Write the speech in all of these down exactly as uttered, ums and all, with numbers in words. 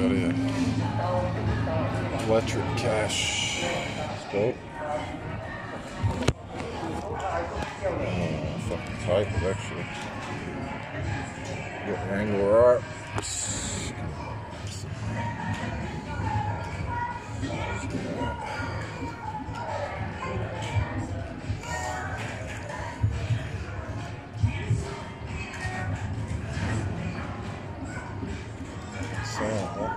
out here. Electric cash. Still. Oh, fucking tight, but actually. Get the angle right. Sound, huh?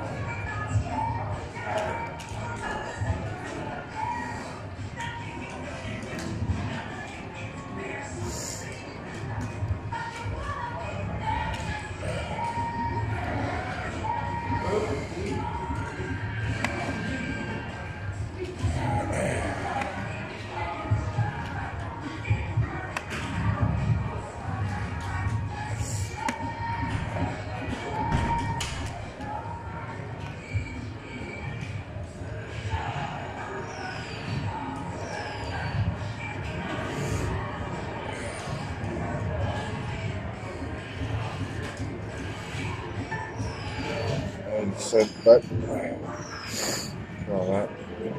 Said that. Try that.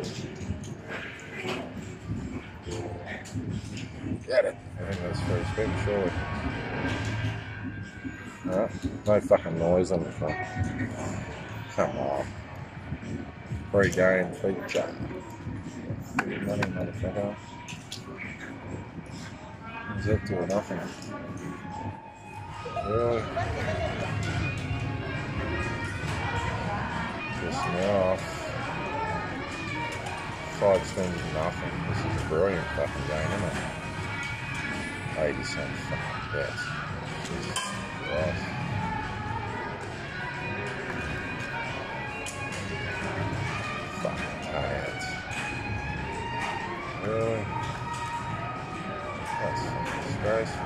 Get it. I think that's first big, surely. Alright. No fucking noise on the front. Come on. Free game feature. Free money, motherfucker. Is that doing nothing? Really? Just off. Five spins nothing. This is a brilliant fucking game, isn't it? eighty cents fucking bet. Jesus Christ. Fucking hands. Really? That's fucking disgraceful.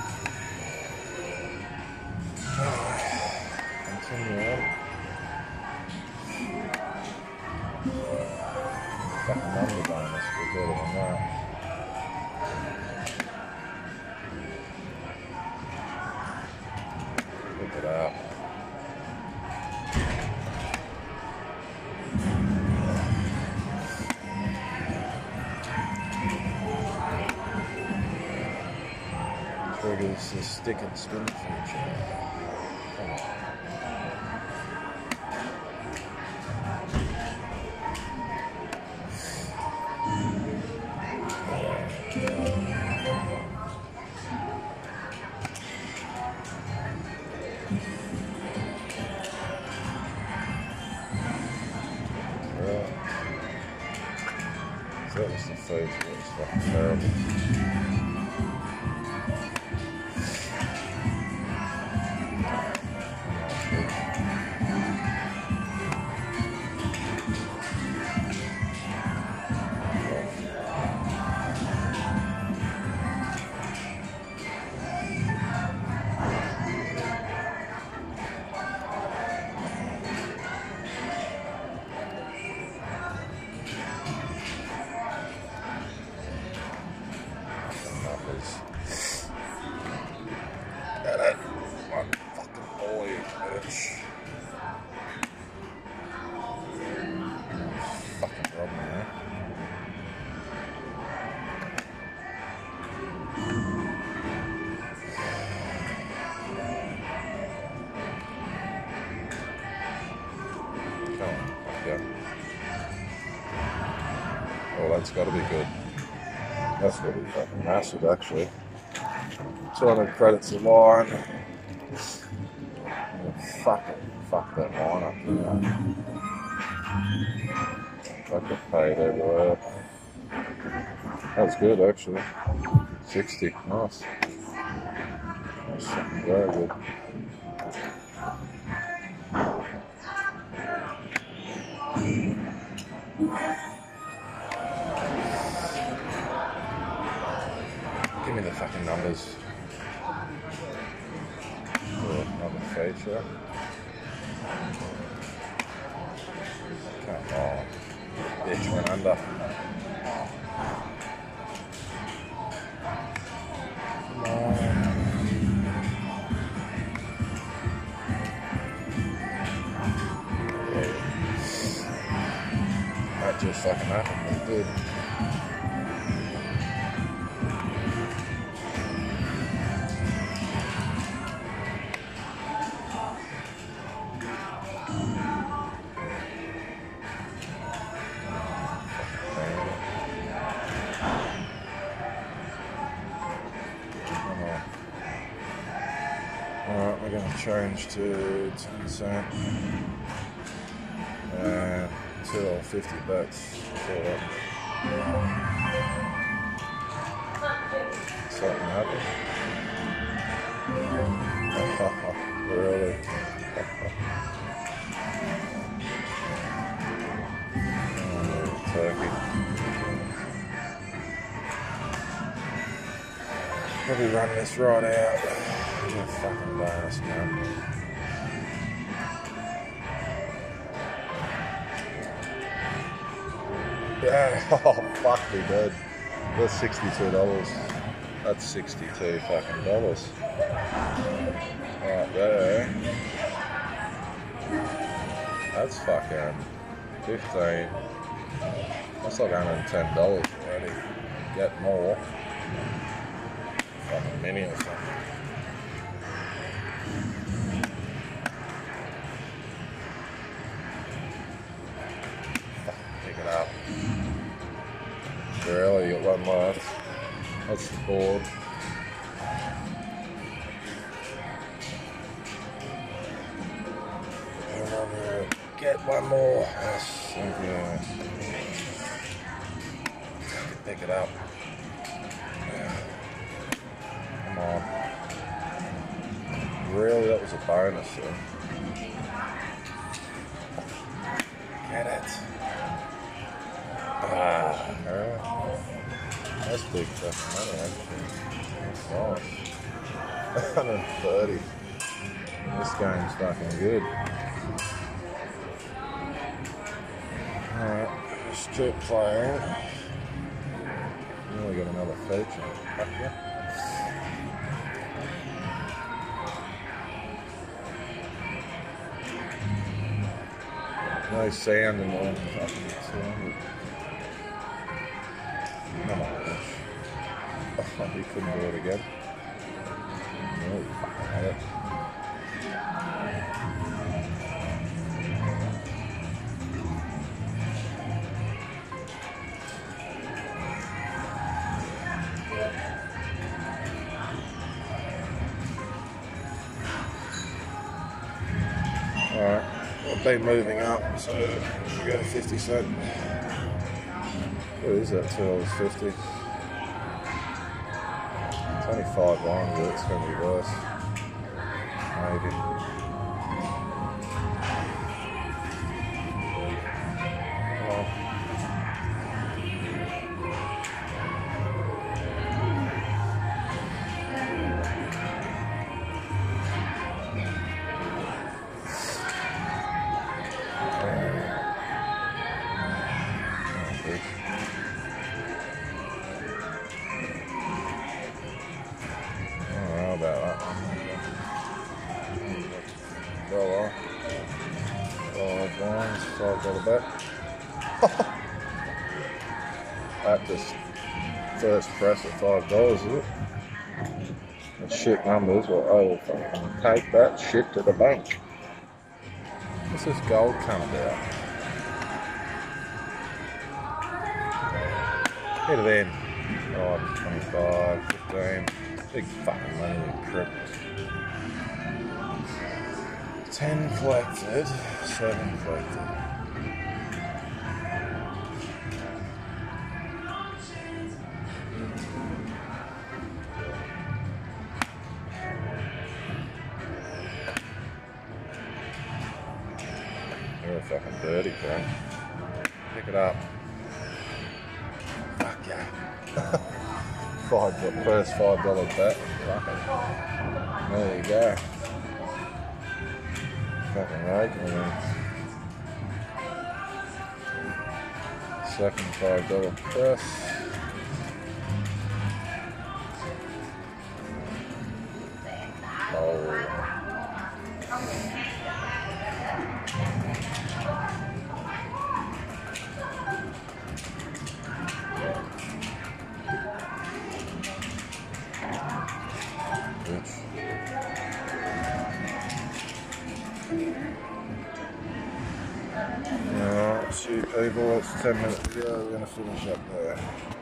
Continue on. Fucking number bonus, we're better than that. Look it up. Triggers the stick and spin feature. Come on. That was the phase where it was fucking terrible. Get it. One fucking boy, bitch. Fucking problem, man. Come on, fuck yeah. Oh, that's gotta be good. That's gonna be fucking massive, actually. two hundred credits a line. Oh, fuck it. Fuck that line up there. I got paid everywhere. That was good, actually. sixty. Nice. That's fucking very good. Give me the fucking numbers. Oh, another feature. Come on. Bitch went under. Come on. just fucking happened, it did. Alright, we're going to change to ten cent and two dollars fifty bucks. Something happened. Really? Oh, turkey. Probably run this right out. What a fucking bonus, man. Yeah, oh fuck me, dude. That's sixty-two dollars. That's sixty-two fucking dollars. Right there. That's fucking fifteen. That's like one hundred ten dollars already. Get more. Fucking mini or something. Pick it up. Really, you got one left. That's the board. And I'm gonna get one more. Yes, okay. Pick it up. Come on. Really, that was a bonus, though. Get it. Ah, alright. That's big fucking money, actually. That's nice. one hundred thirty. This game's fucking good. Alright, let's keep playing. We only got another feature. Fuck yeah. No sound in the one fucking sound. Come on. Oh, he couldn't do it again. No, he fucking had it. Alright, I've been moving up, so we go to fifty cent. What is that, two dollars fifty? It's only five lines, but it's going to be worse. Maybe. Oh. About that one. Dollar. Five lines, five dollar bet. That just first press at five dollars, is it? That's shit numbers, well I will fucking take that shit to the bank. What's this gold come about? Hit it in. Oh, twenty-five, fifteen. Big fucking money, you prick. ten collected, seven collected. You're a fucking dirty cunt. Pick it up. Fuck yeah. Five, first five dollar bet. Fucking. There you go. Fucking raking them. Second five dollar press. Oh. Alright, see you people, it's a ten minute video, we're going to finish up there.